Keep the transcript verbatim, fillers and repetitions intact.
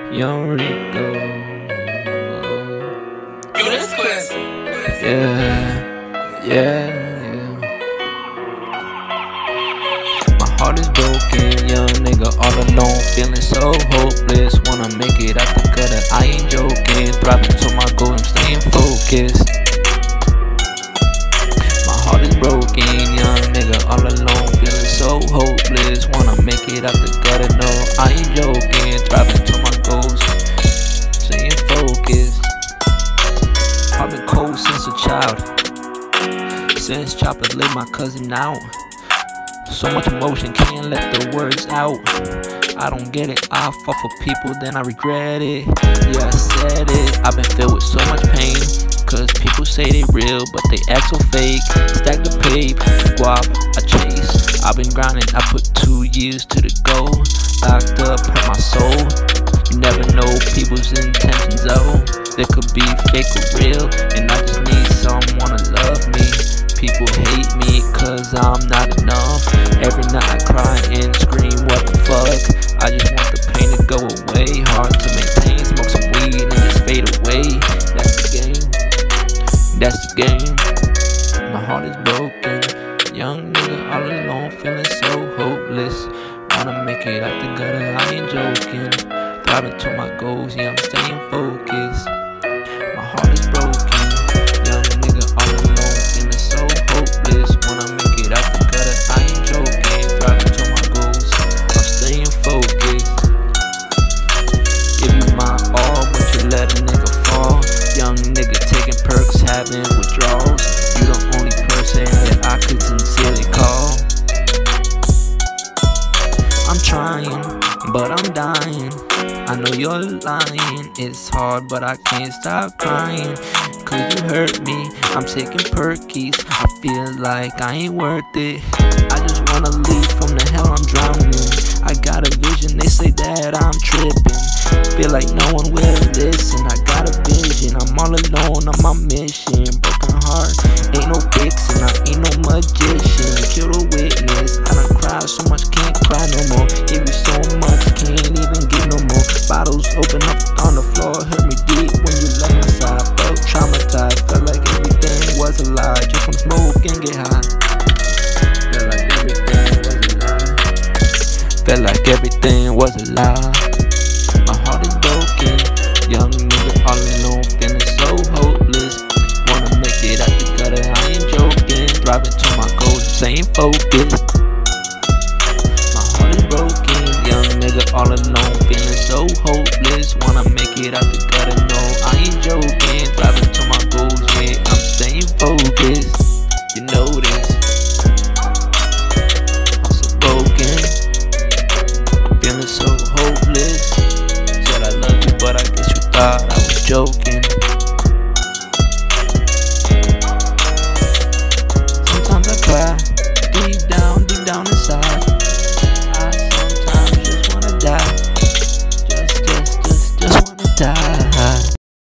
Young Rico. Yo, this classic. Yeah, yeah, yeah. My heart is broken, young nigga all alone, feeling so hopeless. Wanna make it out the gutter, I ain't joking. Thriving to my goal, I'm staying focused. My heart is broken, young nigga all alone, feeling so hopeless. Wanna make it out the gutter, no, I ain't joking. Thriving to my goals, staying focused. I've been cold since a child, since Chopper laid my cousin out. So much emotion, can't let the words out. I don't get it, I fall for people, then I regret it. Yeah, I said it, I've been filled with so much pain, cause people say they real, but they act so fake. Stack the paper, guap, I chase. I've been grinding, I put two years to the goal. Locked up, hurt my soul. You never know people's intentions, though. They could be fake or real, and I just need someone to love me. People hate me cause I'm not enough. Every night I cry and scream, what the fuck? I just want the pain to go away. Hard to maintain, smoke some weed and just fade away. That's the game, that's the game. My heart is broken, young nigga all alone, feeling so hopeless. Wanna make it out the gutter, I ain't joking. Thriving to my goals, yeah, I'm staying focused. My heart is broken, young nigga all alone, feeling so hopeless. Wanna make it out the gutter, I ain't joking. Thriving to my goals, I'm staying focused. Give you my all, but you let a nigga fall. Young nigga taking perks, having withdrawals. You the only person that I could sincerely call. I'm trying, but I'm dying. I know you're lying, it's hard but I can't stop crying. Cause you hurt me, I'm taking perkies. I feel like I ain't worth it. I just wanna leave from the hell I'm drowning. I got a vision, they say that I'm tripping. Feel like no one will listen, I got a vision. I'm all alone on my mission. Broken heart, ain't no fixing, I ain't no magician. Kill the witness, I done cried so much, can't cry no more. Give you so much, can't even give no more. Bottles open up on the floor, hurt me deep when you left my side. Felt traumatized, felt like everything was a lie. Just wanna smoke and get high. Felt like everything was a lie. Felt like everything was a lie. My heart is broken, young nigga all alone, feeling so hopeless. Wanna make it out the gutter, I ain't joking. Thriving to my goals, staying focused. My heart is broken, young nigga all alone, feeling so hopeless. Wanna make it out the gutter, no, I ain't joking. Thriving to my goals, yeah, I'm staying focused. You know this.